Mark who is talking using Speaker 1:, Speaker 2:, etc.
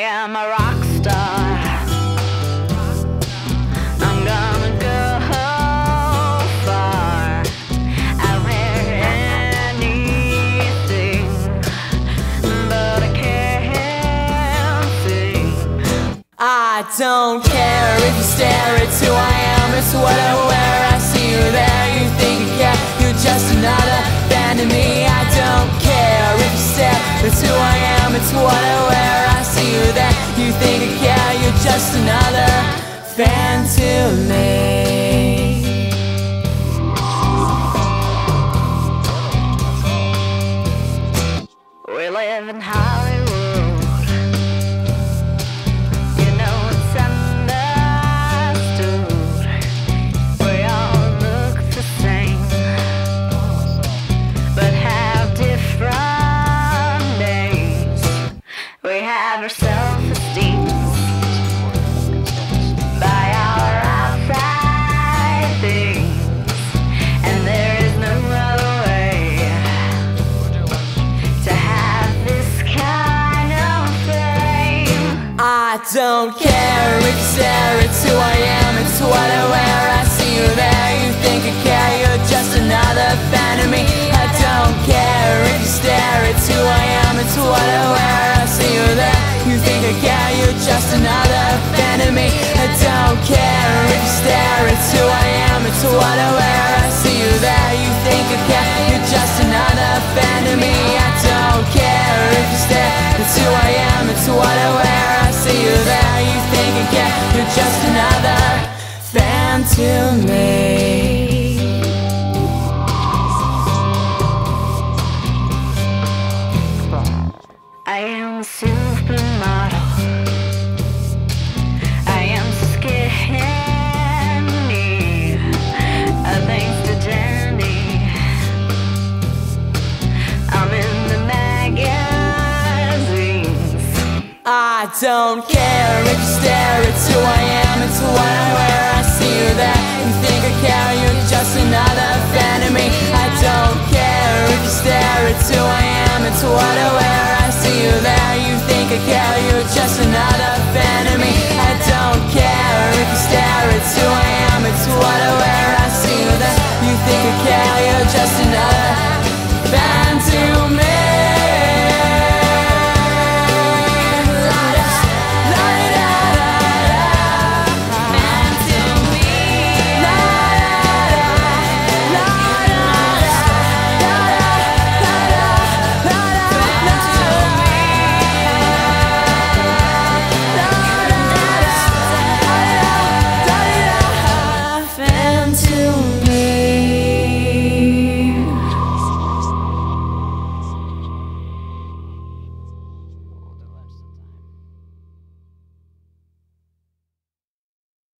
Speaker 1: am a rock star. I'm gonna go far. I'll wear anything, but I can't sing.
Speaker 2: I don't care if you stare, it's who I am, it's what I wear. I see you there, you think you care, you're just another fan to me. I don't care if you stare, it's who I am, it's what I wear. I see you there, you think you care, you're just another fan to me.
Speaker 1: We live in Hollywood, you know it's understood. We all look the same, but have different names. We have our self-esteem by our outside things, and there is no other way to have this kind of fame.
Speaker 2: I don't care if you stare, it's who I am, it's what I wear. I see you there, you think you care, you're just another fan of me. I don't care if you stare, it's who I am, it's what I wear. I see you there, you think I care, you're just another fan of me. I don't care if you stare, it's who I am, it's what I wear. I see you there, you think I care, you're just another fan of me. I don't care if you stare, it's who I am, it's what I wear. I see you there, you think I care, you're just another fan to me.
Speaker 1: I am a supermodel. I am so skinny, thanks to Jenny. I'm in the magazines.
Speaker 2: I don't care if you stare, it's who I am, it's what I wear. I see you there, you think I care, you're just another fan of me. I don't care if you stare, it's who I am, it's what I wear. I see you there, you think I care, you're just